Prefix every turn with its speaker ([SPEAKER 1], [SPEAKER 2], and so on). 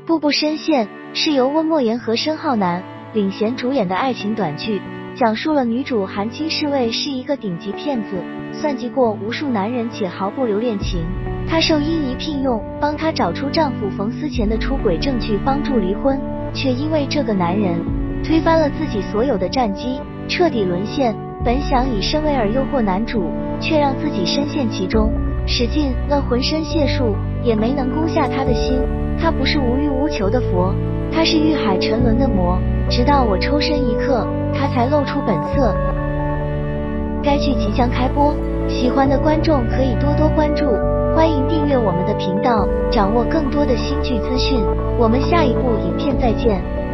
[SPEAKER 1] 步步深陷是由温墨言和申浩南领衔主演的爱情短剧，讲述了女主韩青侍卫是一个顶级骗子，算计过无数男人且毫不留恋情。她受殷仪聘用，帮她找出丈夫冯思前的出轨证据，帮助离婚，却因为这个男人推翻了自己所有的战绩，彻底沦陷。本想以身为饵诱惑男主，却让自己深陷其中，使尽了浑身解数，也没能攻下他的心。他不是无欲无求的佛，他是欲海沉沦的魔。直到我抽身一刻，他才露出本色。该剧即将开播，喜欢的观众可以多多关注，欢迎订阅我们的频道，掌握更多的新剧资讯。我们下一部影片再见。